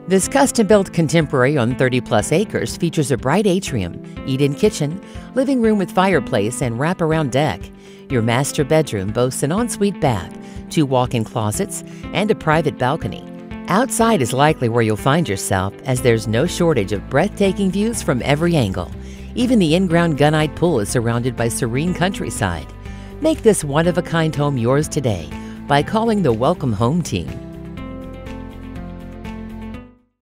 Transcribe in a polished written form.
This custom-built contemporary on 30-plus acres features a bright atrium, eat-in kitchen, living room with fireplace, and wrap-around deck. Your master bedroom boasts an ensuite bath, 2 walk-in closets, and a private balcony. Outside is likely where you'll find yourself, as there's no shortage of breathtaking views from every angle. Even the in-ground gunite pool is surrounded by serene countryside. Make this one-of-a-kind home yours today by calling the Welcome Home team.